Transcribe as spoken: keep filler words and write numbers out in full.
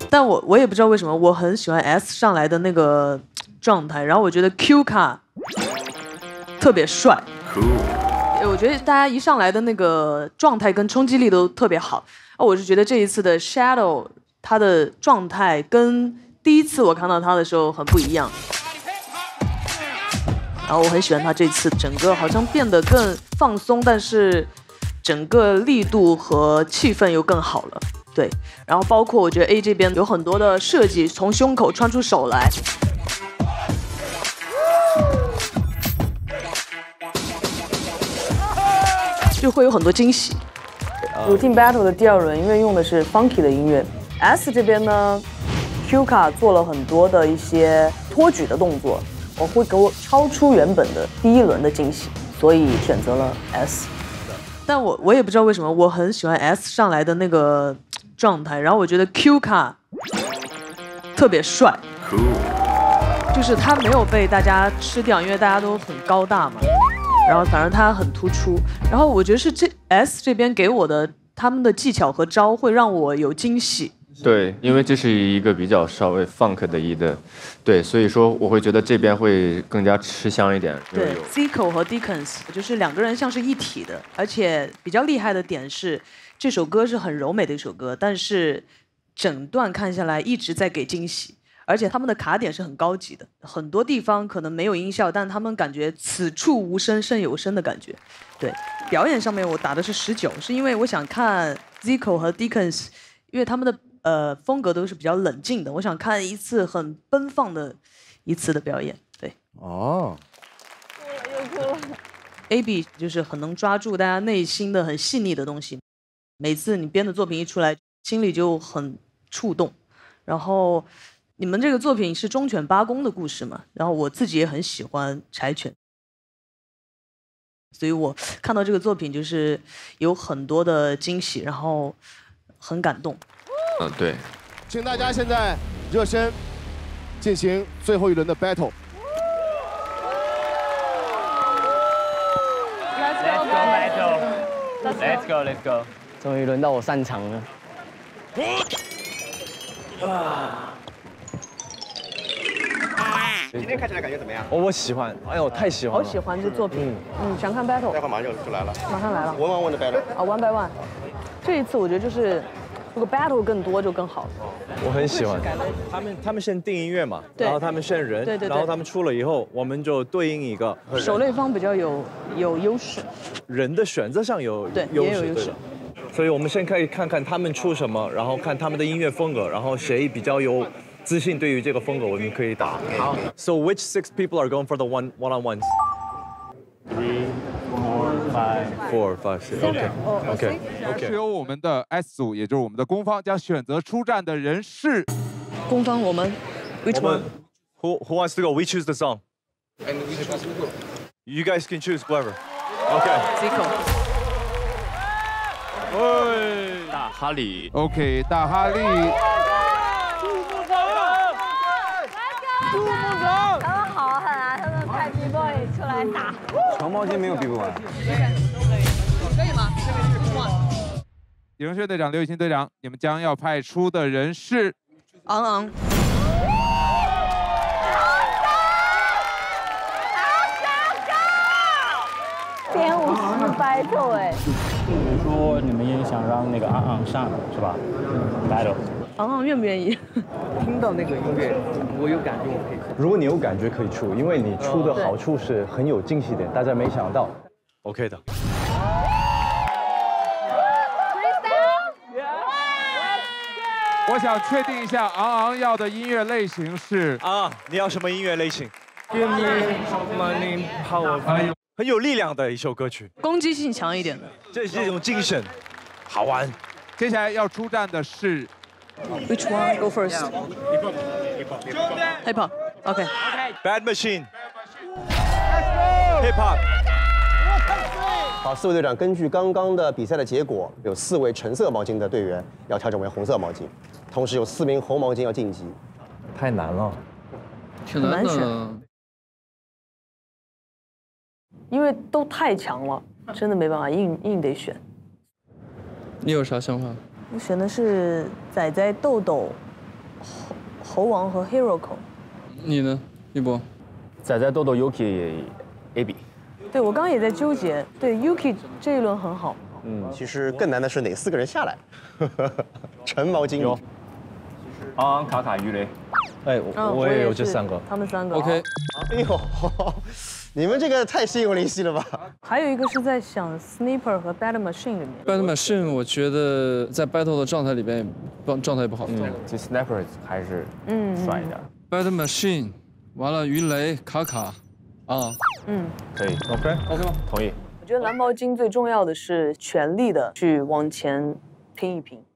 但我我也不知道为什么，我很喜欢 S 上来的那个状态，然后我觉得 Q 卡特别帅。Cool. 我觉得大家一上来的那个状态跟冲击力都特别好。我是觉得这一次的 Shadow 他的状态跟第一次我看到他的时候很不一样。然后我很喜欢他这次整个好像变得更放松，但是整个力度和气氛又更好了。对，然后包括我觉得 A 这边有很多的设计，从胸口穿出手来。就会有很多惊喜。我进 battle 的第二轮，因为用的是 funky 的音乐 ，S 这边呢 ，Q 卡做了很多的一些托举的动作，我会给我超出原本的第一轮的惊喜，所以选择了 S。但我我也不知道为什么，我很喜欢 S 上来的那个状态，然后我觉得 Q 卡特别帅，就是他没有被大家吃掉，因为大家都很高大嘛。然后反正他很突出，然后我觉得是这 S 这边给我的他们的技巧和招会让我有惊喜。 对，因为这是一个比较稍微 funk 的一个，对，所以说我会觉得这边会更加吃香一点。 对 ，Zico 和 Deacons 就是两个人像是一体的，而且比较厉害的点是这首歌是很柔美的一首歌，但是整段看下来一直在给惊喜。而且他们的卡点是很高级的，很多地方可能没有音效，但他们感觉此处无声胜有声的感觉。对，表演上面我打的是十九，是因为我想看 Zico 和 Deacons， 因为他们的呃风格都是比较冷静的，我想看一次很奔放的一次的表演。对。哦。哭了又哭了。A B 就是很能抓住大家内心的很细腻的东西，每次你编的作品一出来，心里就很触动，然后。你们这个作品是忠犬八公的故事嘛？然后我自己也很喜欢柴犬，所以我看到这个作品就是有很多的惊喜，然后很感动。 嗯，对。 请大家现在热身，进行最后一轮的 battle。 Let's go battle. Let's go, let's go. 终于轮到我擅长了。 啊。 今天看起来感觉怎么样？ 哦，我喜欢，哎呦，太喜欢了！ 好喜欢这作品，嗯，想看 battle。 待会马上就就来了， 马上来了。 one on one 的 battle。 啊 ，one by one。这一次我觉得就是，如果 battle 更多就更好了。 我很喜欢。 他们他们先定音乐嘛， 对然后他们选人， 对对对然后他们出了以后，我们就对应一个。 狩猎方比较有有优势。 人的选择上有对优势， 也有优势。 所以我们先可以看看他们出什么，然后看他们的音乐风格，然后谁比较有。 自信对于这个风格，我们可以打。好。So which six people are going for the one one on ones? Three, four, five, four, five, six. OK, OK, OK. 是由我们的 S 组，也就是我们的攻方，将选择出战的人是。 攻方我们 ，Which one? Who Who wants to go? We choose the song. And we choose who? You guys can choose whoever. OK. Zico. 喂，大哈利。 OK， 大哈利。 杜牧长，他们好狠啊！他们派 B boy 出来打。 长毛巾没有 B boy。 可以吗？ 迎轩队长、刘雨欣队长，你们将要派出的人是昂昂。 编舞师 battle 哎。 听说你们也想让那个昂昂上是吧 ？battle。 昂昂愿不愿意？ 听到那个音乐，我有感觉，我可以。 如果你有感觉可以出，因为你出的好处是很有惊喜点，大家没想到。 OK 的。 我想确定一下，昂昂要的音乐类型是啊，你要什么音乐类型 ？Give me money, power。 很有力量的一首歌曲， 攻击性强一点的。 这是一种精神，好玩。 接下来要出战的是。 Which one go first? Hip hop. OK. Bad Machine. Hip hop. 好，四位队长，根据刚刚的比赛的结果，有四位橙色毛巾的队员要调整为红色毛巾，同时有四名红毛巾要晋级。 太难了， 挺难选，因为都太强了，真的没办法，硬硬得选。 你有啥想法？ 我选的是仔仔豆豆猴王和 Hiroko。 你呢，一博？ 仔仔豆豆 Yuki A B。 对我刚刚也在纠结，对 Yuki 这一轮很好。 嗯，其实更难的是哪四个人下来？陈毛巾有。昂昂、卡卡、鱼雷。 哎，我我也有这三个。 他们三个。 OK。 哎呦，你们这个太心有灵犀了吧？ 还有一个是在想 Sniper 和 Battle Machine 里面。 Battle Machine 我觉得在 Battle 的状态里边，状态不好。 嗯，这 Sniper 还是嗯帅一点。 Battle Machine， 完了鱼雷、卡卡，啊， 嗯， 可以 ，OK OK 吗？ 同意。 我觉得蓝毛巾最重要的是全力的去往前拼一拼。